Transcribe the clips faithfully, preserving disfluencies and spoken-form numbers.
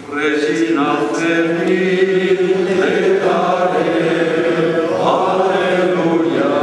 Regina Celi, declare, alleluia,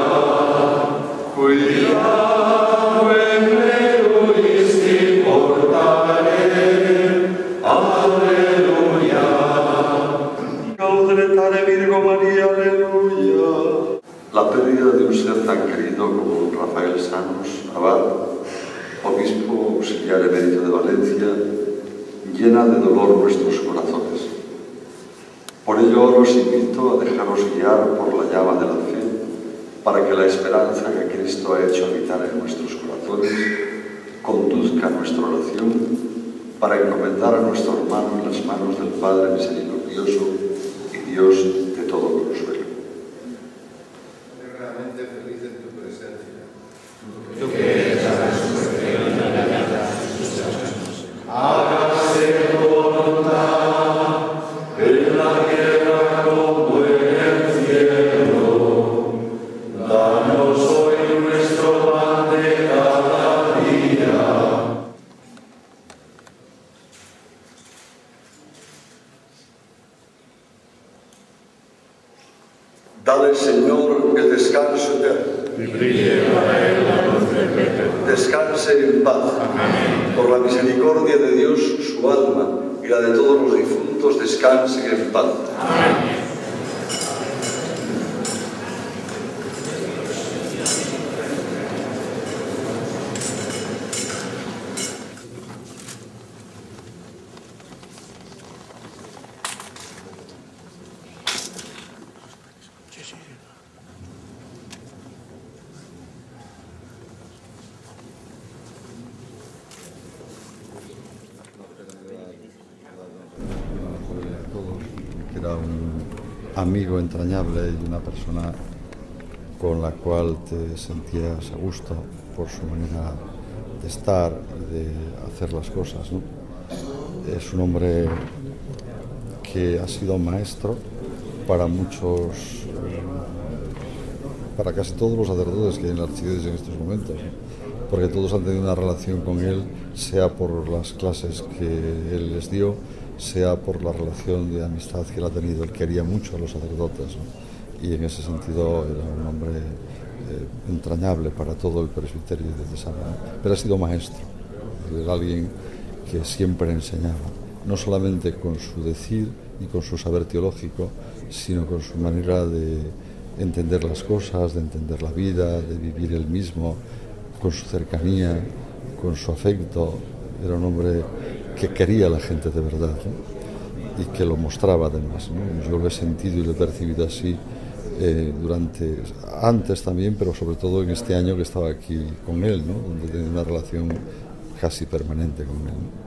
cuidado en meruisti portare, alleluia, gaudretare Virgo María, alleluia. La pérdida de un ser tan querido como Rafael Sanos, abad, obispo auxiliar emérito de Valencia, llena de dolor nuestros corazones. Por ello los invito a dejaros guiar por la llama de la fe, para que la esperanza que Cristo ha hecho habitar en nuestros corazones conduzca nuestra oración, para encomendar a nuestro hermano en las manos del Padre misericordioso y Dios de todo consuelo. Realmente feliz en tu presencia. Tú que eres la resurrección y la vida, hágase tu voluntad en la tierra como en el cielo. Danos hoy nuestro pan de cada día. Dale, Señor, el descanso eterno. y brille para él la luz perpetua. Descanse en paz. Amén. Por la misericordia de Dios, su alma y la de todos los difuntos descansen en paz. Amén. Que era un amigo entrañable y una persona con la cual te sentías a gusto por su manera de estar, de hacer las cosas, ¿no? Es un hombre que ha sido maestro para muchos, eh, para casi todos los sacerdotes que hay en la archidiócesis en estos momentos, ¿no? Porque todos han tenido una relación con él, sea por las clases que él les dio, sea por la relación de amistad que él ha tenido. Él quería mucho a los sacerdotes, ¿no? Y en ese sentido era un hombre eh, entrañable para todo el presbiterio de Tesano, ¿no? Pero ha sido maestro, era alguien que siempre enseñaba, no solamente con su decir y con su saber teológico, sino con su manera de entender las cosas, de entender la vida, de vivir él mismo, con su cercanía, con su afecto. Era un hombre que quería a la gente de verdad, ¿no? Y que lo mostraba además, ¿no? Yo lo he sentido y lo he percibido así eh, durante, antes también, pero sobre todo en este año que estaba aquí con él, ¿no? Donde tenía una relación casi permanente con él, ¿no?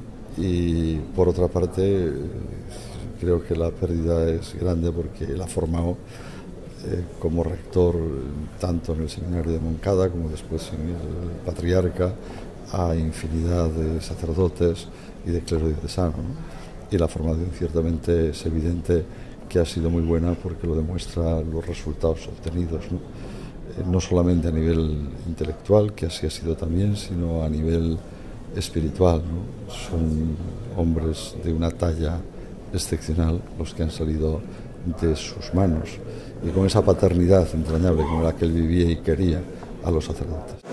Y por otra parte, creo que la pérdida es grande porque él ha formado eh, como rector tanto en el seminario de Moncada como después en el Patriarca a infinidad de sacerdotes y de clero diocesano, ¿no? Y la formación ciertamente es evidente que ha sido muy buena porque lo demuestra los resultados obtenidos, ¿no? Eh, no solamente a nivel intelectual, que así ha sido también, sino a nivel espiritual, ¿no? Son hombres de una talla excepcional los que han salido de sus manos y con esa paternidad entrañable con la que él vivía y quería a los sacerdotes.